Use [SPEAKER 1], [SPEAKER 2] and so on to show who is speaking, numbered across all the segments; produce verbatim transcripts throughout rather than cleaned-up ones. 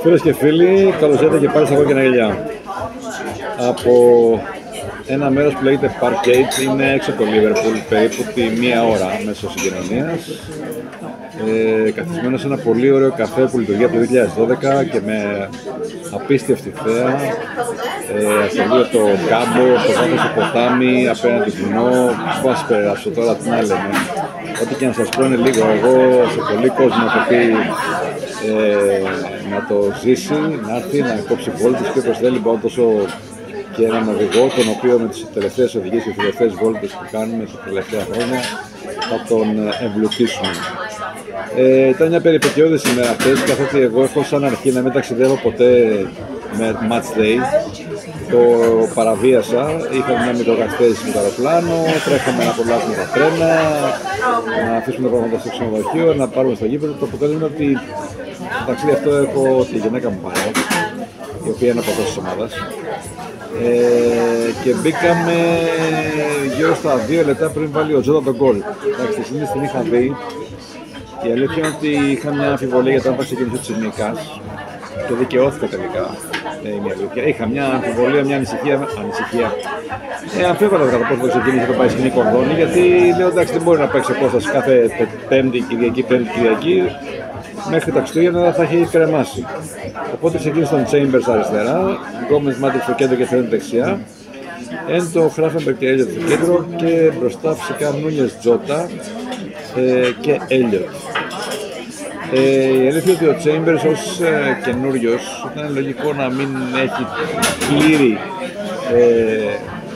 [SPEAKER 1] Φίλες και φίλοι, καλώς ήρθατε και πάλι στα κόκκινα γυαλιά. Από ένα μέρος που λέγεται Parkgate, είναι έξω από το Liverpool, περίπου τη μία ώρα μέσω συγκοινωνίας. Ε, καθισμένο σε ένα πολύ ωραίο καφέ που λειτουργεί από το δύο χιλιάδες δώδεκα και με απίστευτη θέα. Ε, Αστελείο το κάμπο, στο βάθος του ποτάμι, απέναντι βουνό. Πώς σας περιγράψω τώρα, τι να λέμε. Ό,τι και να σας πω είναι λίγο. Εγώ σε πολύ κόσμο έχω πει ε, να το ζήσει, να έρθει, να κόψει βόλτες και όπως θέλει πάω τόσο και έναν οδηγό, τον οποίο με τις τελευταίες οδηγίες και τις τελευταίες βόλτες που κάνουμε τα τελευταία χρόνια θα τον εμπλουτίσουμε. Ε, ήταν μια περιπετειώδης ημέρα αυτές, καθότι εγώ έχω σαν αρχή να μην ταξιδεύω ποτέ με match day. Το παραβίασα, είχαμε μια μικροκαθυστέρηση με το αεροπλάνο, τρέχαμε να απολαύσουμε τα τρένα, να αφήσουμε τα πράγματα στο ξενοδοχείο, να πάρουμε στο γήπεδο. Το αποτέλεσμα είναι ότι το ταξίδι αυτό έχω τη γυναίκα μου πάνω, η οποία είναι από τόσες ομάδας. Ε, και μπήκαμε γύρω στα δύο λεπτά πριν βάλει ο Τζότα τον γκολ. Εντάξει, τη στιγμή την είχα δει. Η αλήθεια είναι ότι είχα μια αμφιβολία για το αν θα ξεκινήσει ο Τσιμίκας και δικαιώθηκα τελικά. Ε, μια αλήθεια. Είχα μια αμφιβολία, μια ανησυχία. ανησυχία. Ε, αμφίβολα κατά πόσο θα ξεκινήσει το πάει σκηνή κορδόνι, γιατί λέω εντάξει δεν μπορεί να παίξει ο Κώστας κάθε Πέμπτη, Κυριακή, Πέμπτη, Κυριακή. Μέχρι τα Χριστούγεννα θα έχει κρεμάσει. Οπότε ξεκίνησε τον Chambers αριστερά, Γκόμες Μάτιξ στο κέντρο και Τρέντ δεξιά. Εν το Χράφενμπεργκ και Έλιοτ στο κέντρο και μπροστά φυσικά Νούνιες, Τζότα ε, και Έλιοτ. Ε, η αλήθεια είναι ότι ο Chambers ως ε, καινούριος ήταν λογικό να μην έχει πλήρη ε,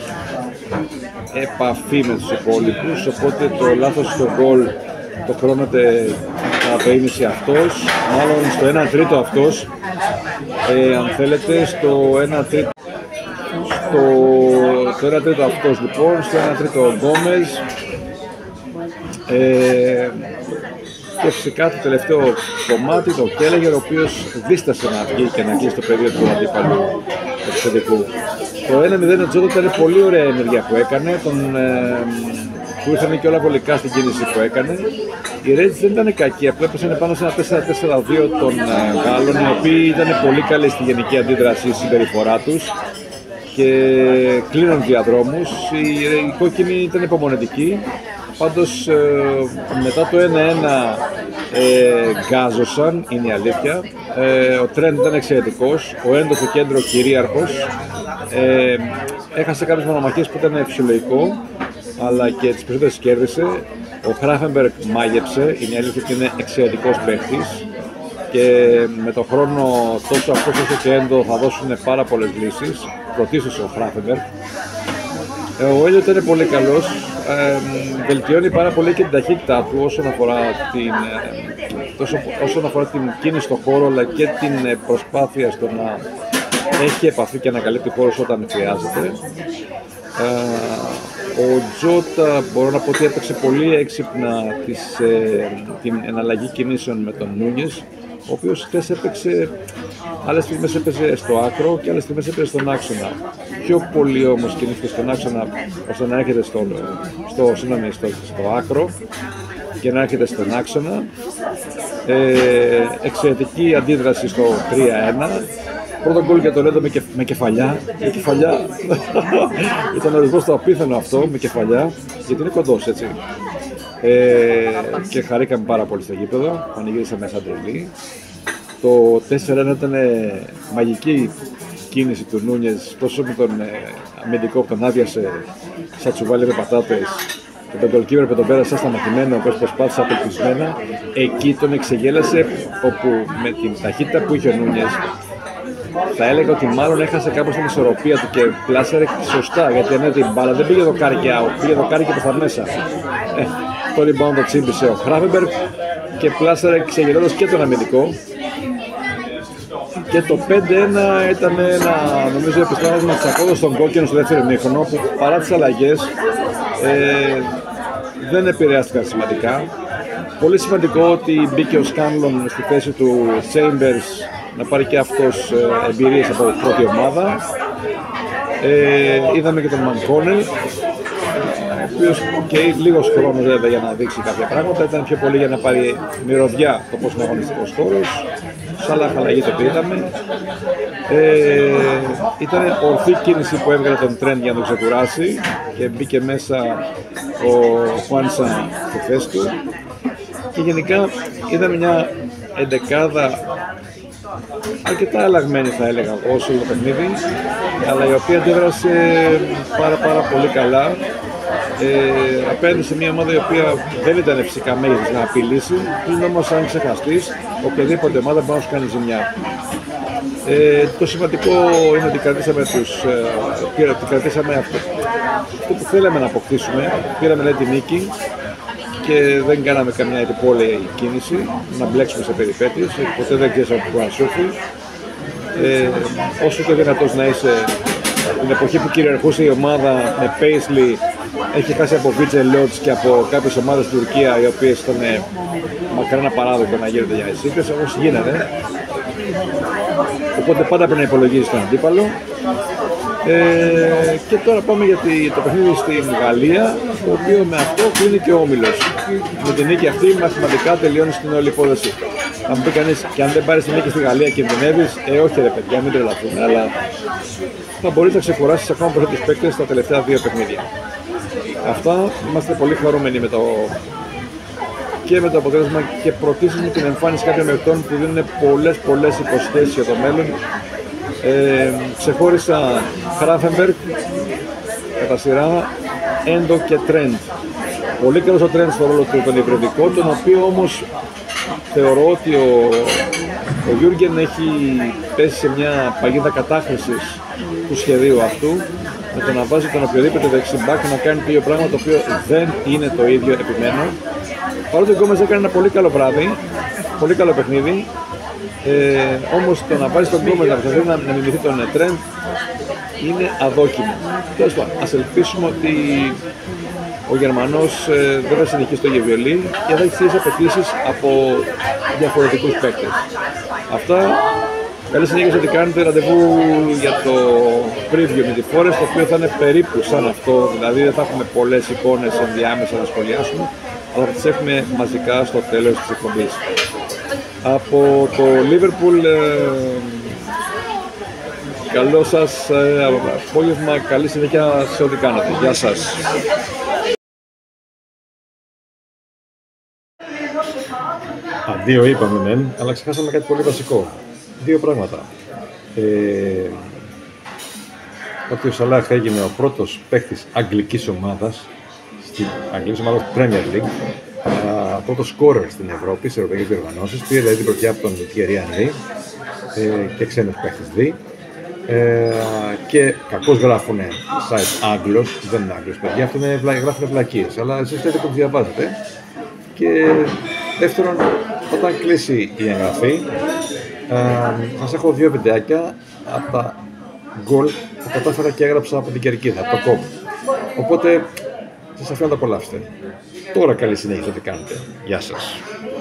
[SPEAKER 1] επαφή με τους υπόλοιπους, οπότε το λάθος στο γκολ το χρώνεται από ήμιση αυτός, μάλλον στο ένα τρίτο αυτός, ε, αν θέλετε, στο ένα τρίτο, στο, στο ένα τρίτο αυτός λοιπόν, στο ένα τρίτο ο Γκόμες, ε, και φυσικά το τελευταίο κομμάτι, το Κέλεγερ, ο οποίος δίστασε να βγει και να κλείσει το πεδίο του αντίπαλου επιθετικού. Το ένα μηδέν ο Τζότα ήταν πολύ ωραία ενέργεια που έκανε, τον, ε, που ήρθαν και όλα βολικά στην κίνηση που έκανε. Οι Reds δεν ήταν κακοί, απλά έπεσαν πάνω σε ένα τέσσερα τέσσερα δύο των uh, Γάλλων, οι οποίοι ήταν πολύ καλοί στη γενική αντίδραση, στη συμπεριφορά τους και κλείναν διαδρόμους. Οι, οι κόκκινοι ήταν υπομονετικοί, πάντως ε, μετά το ένα ένα ε, γκάζωσαν, είναι η αλήθεια. Ε, ο Τρέντ ήταν εξαιρετικός, ο Έντο στο κέντρο κυρίαρχος, ε, έχασε κάποιες μονομαχίες που ήταν φυσιολογικό, αλλά και τις περισσότερες κέρδισε. Ο Χράφενμπεργκ μάγεψε, είναι αλήθεια ότι είναι εξαιρετικός παίχτης και με τον χρόνο τόσο αυτός όσο και Έντο θα δώσουν πάρα πολλές λύσεις. Πρωτίστως ο Χράφενμπεργκ. Ο Έλιοτ είναι πολύ καλός, ε, βελτιώνει πάρα πολύ και την ταχύτητά του όσον αφορά την, ε, τόσο, όσον αφορά την κίνηση στον χώρο, αλλά και την προσπάθεια στο να έχει επαφή και να καλύπτει χώρος όταν χρειάζεται. Uh, ο Τζότα μπορώ να πω ότι έπαιξε πολύ έξυπνα της, ε, την εναλλαγή κινήσεων με τον Νούνιες, ο οποίος χθες έπαιξε, άλλες στιγμές έπαιζε στο άκρο και άλλες στιγμές έπαιζε στον άξονα. Πιο πολύ όμως κινήθηκε στον άξονα ώστε να έρχεται στο, στο, συγνώμη, στο, στο άκρο και να έρχεται στον άξονα. Ε, εξαιρετική αντίδραση στο τρία ένα. Πρώτο γκολ για τον Έντο με, κεφ, με κεφαλιά, με κεφαλιά, ήταν ορισμός το απίθανο αυτό, με κεφαλιά, γιατί είναι κοντός, έτσι. Ε, και χαρήκαμε πάρα πολύ στο γήπεδο, πανηγύρισαμε σαν τρελή. Το τέσσερα ένα ήταν μαγική κίνηση του Νούνιες, τόσο με τον ε, αμυντικό που τον άδειασε σαν τσουβάλι με πατάτες, και τον goalkeeper που τον πέρασε σαν σταματημένο, όπως προσπάθησε απελπισμένα, εκεί τον εξεγέλασε, όπου με την ταχύτητα που είχε ο Νούνιες, θα έλεγα ότι μάλλον έχασε κάπως την ισορροπία του και πλάσαρε σωστά, γιατί αν την μπάλα δεν πήγε δοκάρι και out, πήγε δοκάρι και προς τα μέσα. Ε, το rebound το τσίμπησε ο Χράφενμπεργκ και πλάσαρε ξεγελώντας και τον αμυντικό. Και το πέντε ένα ήταν ένα, νομίζω, επιστρέφασμα της απόδοσης των κόκκινων στο δεύτερο ημίχρονο, που παρά τις αλλαγές ε, δεν επηρεάστηκαν σημαντικά. Πολύ σημαντικό ότι μπήκε ο Σκάνλον στη θέση του Chambers να πάρει και αυτός ε, εμπειρίες από την πρώτη ομάδα. Ε, είδαμε και τον Μανκόνελ, ο οποίος και λίγος χρόνος βέβαια για να δείξει κάποια πράγματα, ήταν πιο πολύ για να πάρει μυρωδιά το πώς είναι αγωνιστικός χώρος. Σαλάχ αλλαγή το πήραμε. Ε, ήταν ορθή κίνηση που έβγαλε τον Τρέντ για να τον ξεκουράσει και μπήκε μέσα ο Χουάνσα στη θέση του. Και γενικά ήταν μια εντεκάδα αρκετά αλλαγμένη, θα έλεγα, όσο το παιχνίδι, αλλά η οποία αντέδρασε πάρα πάρα πολύ καλά ε, απέναντι σε μια ομάδα η οποία δεν ήταν φυσικά μέγεθος να απειλήσει, είναι όμως αν ξεχαστείς οποιαδήποτε ομάδα μπορεί να σου κάνει ζημιά. Ε, το σημαντικό είναι ότι κρατήσαμε, τους, ε, ότι κρατήσαμε αυτό, αυτό που θέλαμε να αποκτήσουμε, πήραμε λέει, τη νίκη και δεν κάναμε καμιά επιπόλαιη κίνηση, να μπλέξουμε σε περιπέτειες, ποτέ δεν ξέρεις από πού να σου έρθει. Ε, όσο και δυνατός να είσαι, την εποχή που κυριαρχούσε η ομάδα με Paisley, έχει χάσει από Βίτσε Λότς και από κάποιες ομάδες στην Τουρκία, οι οποίες ήταν μακρά ένα παράδειγμα να γίνονται για εισήγητες, όπως γίνανε. Οπότε πάντα πρέπει να υπολογίζεις τον αντίπαλο. Ε, και τώρα πάμε για το παιχνίδι στην Γαλλία, το οποίο με αυτό κλείνει και ο όμιλος. Με την νίκη αυτή μαθηματικά τελειώνει στην όλη υπόθεση. Θα μου πει κανείς, και αν δεν πάρεις την νίκη στη Γαλλία κινδυνεύεις, ε όχι ρε παιδιά, μην τρελαθούμε, αλλά θα μπορείς να ξεκουράσεις ακόμα περισσότερους παίκτες στα τελευταία δύο παιχνίδια. Αυτά, είμαστε πολύ χαρούμενοι με το και με το αποτέλεσμα και πρωτίστως με την εμφάνιση κάποιων παικτών που δίνουν πολλές πολλές υποσχέσεις για το μέλλον. Ε, ξεχώρισα Χράφενμπεργκ κατά σειρά, Έντο και Τρέντ. Πολύ καλός ο Τρέντ στο ρόλο του τον υβριδικό, τον οποίο όμως θεωρώ ότι ο, ο Γιούργεν έχει πέσει σε μια παγίδα κατάχρησης του σχεδίου αυτού, με το να βάζει τον οποιοδήποτε δεξιμπάκ να κάνει το ίδιο πράγμα, το οποίο δεν είναι το ίδιο, επιμένω. Παρότι ο Γκόμες έκανε ένα πολύ καλό βράδυ, πολύ καλό παιχνίδι, ε, όμως το να βάζει τον Γκόμες να προσπαθεί να, να μιμηθεί τον Τρέντ είναι αδόκιμο. Τέλος πάντων, ας ελπίσουμε ότι ο Γερμανός ε, δεν θα συνεχίσει το γεβιολί και θα έχει τις απαιτήσεις από διαφορετικούς παίκτες. Αυτά. Καλή συνέχεια ότι κάνετε ραντεβού για το preview με τη Forest, το οποίο θα είναι περίπου σαν αυτό, δηλαδή δεν θα έχουμε πολλές εικόνες ενδιάμεσα να σχολιάσουμε, αλλά θα τις έχουμε μαζικά στο τέλος της εκπομπής. Από το Liverpool, ε, καλό σας ε, απόγευμα, καλή συνέχεια σε ό,τι κάνετε. Γεια σας. Αντίο είπαμε μεν, αλλά ξεχάσαμε κάτι πολύ βασικό. Δύο πράγματα. Ε, ότι ο Σαλάχ έγινε ο πρώτος παίκτης αγγλικής ομάδας, στην αγγλική ομάδα του Premier League, α, πρώτος σκόρερ στην Ευρώπη, σε ευρωπαϊκές διοργανώσεις, πήρε δηλαδή την πρωτιά από τον Thierry Henry ε, και ξένος παίκτης δι. Ε, και κακώς γράφουνε site Άγγλος, δεν είναι Άγγλος παιδιά, αυτό είναι, γράφουνε βλακίες, αλλά εσείς θέλετε που διαβάζετε. Και δεύτερον, όταν κλείσει η εγγραφή, θα σας έχω δύο βιντεάκια από τα γκολ που κατάφερα και έγραψα από την κερκίδα, από το κόπ. Οπότε σας αφήνω να τα απολαύσετε. Τώρα καλή συνέχεια ό,τι κάνετε. Γεια σας.